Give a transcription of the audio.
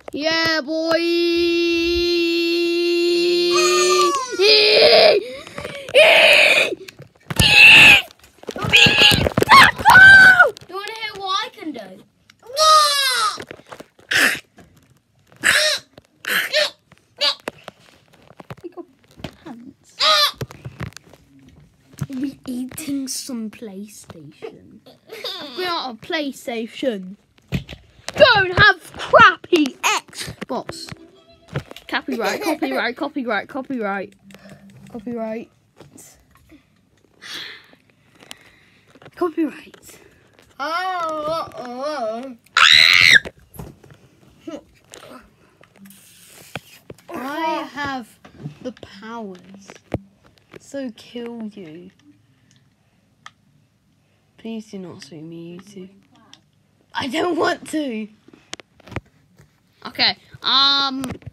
Yeah, boy. You want to hear what I can do? We're eating some PlayStation. We are a PlayStation. Don't have crappy Xbox. Copyright, copyright, copyright, copyright. Copyright. Copyright. I have the powers. So kill you. Please do not sue me, YouTube. I don't want to. Okay.